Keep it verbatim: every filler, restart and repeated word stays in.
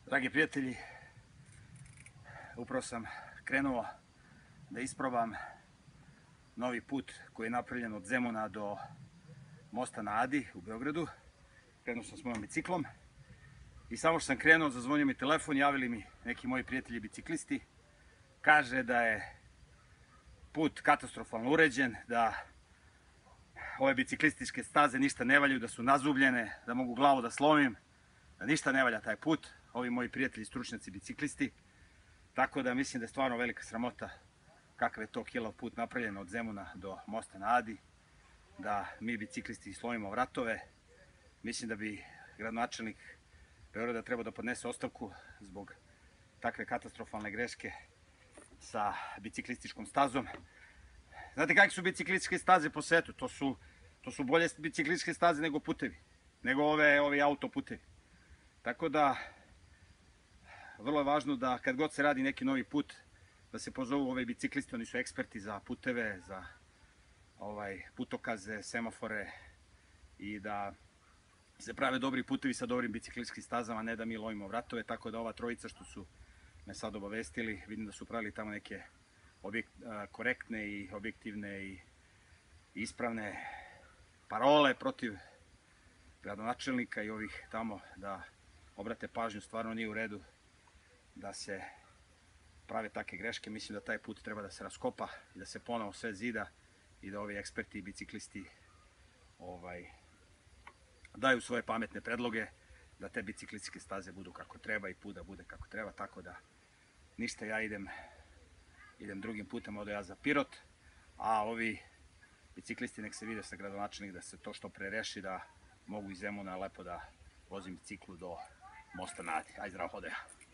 Dragi prijatelji, upravo sam krenuo da isprobam novi put koji je napravljen od Zemuna do mosta na Adi u Beogradu. Krenuo sam s mojom biciklom i samo što sam krenuo, zazvonio mi telefon, javili mi neki moji prijatelji biciklisti. Kaže da je put katastrofalno uređen, da ove biciklističke staze ništa ne valjaju, da su nazubljene, da mogu glavu da slomim, da ništa ne valja taj put. Ovi moji prijatelji, stručnjaci, biciklisti. Tako da mislim da je stvarno velika sramota kakav je to kilav put napravljen od Zemuna do mosta na Adi, da mi biciklisti slomimo vratove. Mislim da bi gradonačelnik Beograda trebao da podnese ostavku zbog takve katastrofalne greške sa biciklističkom stazom. Znate kakve su biciklističke staze po svetu? To su, to su bolje biciklističke staze nego putevi, nego ove, ovi autoputevi. Tako da, vrlo je važno da kad god se radi neki novi put, da se pozovu ove biciklisti, oni su eksperti za puteve, za ovaj, putokaze, semafore i da se prave dobri putevi sa dobrim biciklističkim stazama, ne da mi lovimo vratove. Tako da ova trojica što su me sad obavestili, vidim da su pravili tamo neke objekt, korektne i objektivne i ispravne parole protiv gradonačelnika i ovih tamo, da obrate pažnju, stvarno nije u redu da se prave takve greške. Mislim da taj put treba da se raskopa i da se ponovo sve zida i da ovi eksperti i biciklisti ovaj, daju svoje pametne predloge, da te biciklističke staze budu kako treba i put da bude kako treba. Tako da ništa, ja idem, idem drugim putem, odo ja za Pirot, a ovi biciklisti nek se vide sa gradonačelnik da se to što pre reši, da mogu iz Zemuna lepo da vozim biciklu do mosta na Adi. Aj zdravo, hodeja.